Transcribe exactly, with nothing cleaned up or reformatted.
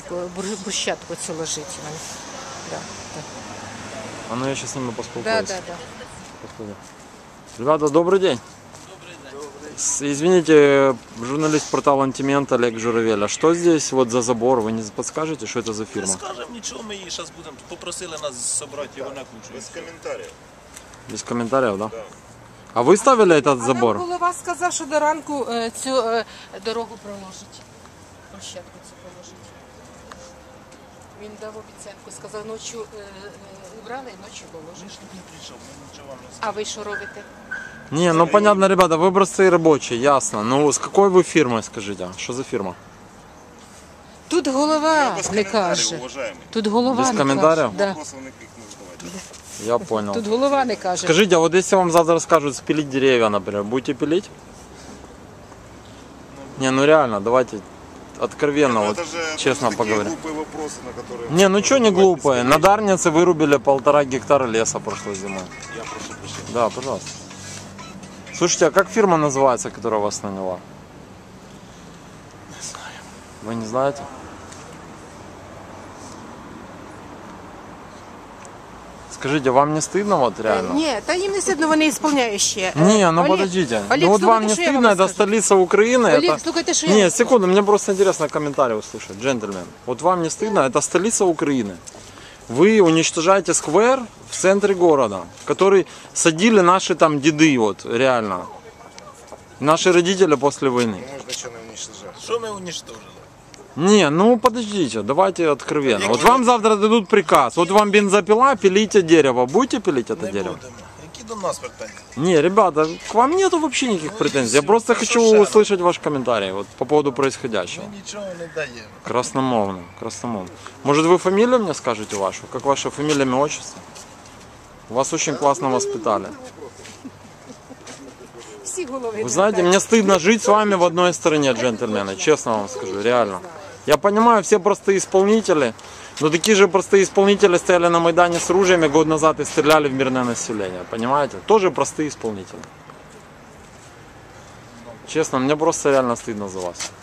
брусчатку, бур- брусчатку цю ложить. Да, так. А ну я сейчас с ними Да, поспілкуюсь. да, да. Подходи. Ребята, добрый день. С- Извините, журналист портала Антимент Олег Журавель. А что здесь вот за забор? Вы не подскажете, что это за Не фирма? скажемо нічого, ми її зараз будемо. Попросили нас зібрати його на кучу. Без комментариев. Без комментариев, да? А вы ставили этот А забор? нам голова сказав, що до ранку е, цю е, дорогу проложить. Брусчатку цю проложить. Він дав обіцянку, сказав, ночі е, е, убрали, ночі Ми положиш. ж тут не прийшов, ми нічого вам не А ви що робите? Не, ну понятно, ребята, вы простые рабочие, ясно. Ну с какой вы фирмой, скажите? Что за фирма? Тут голова Без не комментариев, каже. уважаемый. Тут голова Без не коментарів? каже. Да. Вопросов никаких не задавайте. Я понял. Тут голова не каже. Скажите, а вот если вам завтра скажут спилить деревья, например, будете пилить? Не, ну реально, давайте откровенно, Ну, вот это же это честно же такие поговорим. глупые вопросы, на которые... Не, ну что не можно глупые. ответить. На Дарнице вырубили полтора гектара леса прошлой зимой. Я прошу прощения. Да, пожалуйста. Слушайте, а как фирма называется, которая вас наняла? не знаю. Вы не знаете? Скажите, вам не стыдно вот реально? Ні, та їм не стидно, вони ісполняють ще. Не, ну Олег, подождите. Олег, ну вот вам слухайте, не що я стыдно, вам это скажу. столица Украины. Олег, это... слухайте, що я Не, вам секунду, мне просто интересно комментарий услышать, джентльмен. Вот вам не стыдно, это столица Украины. Вы уничтожаете сквер в центре города, который садили наши там деды, вот, реально. Наши родители после войны. Можно что не уничтожать. Що ми уничтожили? Не, ну подождите, давайте откровенно. Які Вот ви- вам завтра дадут приказ. Вот вам бензопила, пилите дерево. Будете пилить это Не дерево? будемо. Які до нас претензії? Не, ребята, к вам нету вообще никаких Ну, претензий. и Я всё. просто Ну, хочу что ж, услышать ваш комментарий вот, по поводу происходящего. Ми нічого не даємо. Красномовно, красномовно. Может, вы фамилию мне скажете вашу? Как ваша фамилия, имя, отчество? Вас очень классно воспитали. всі голови. Вы знаете, мне стыдно жить с вами в одной стране, джентльмены, честно вам скажу, реально. Я понимаю, все простые исполнители, но такие же простые исполнители стояли на Майдане с ружьями год назад и стреляли в мирное население, понимаете? Тоже простые исполнители. Честно, мне просто реально стыдно за вас.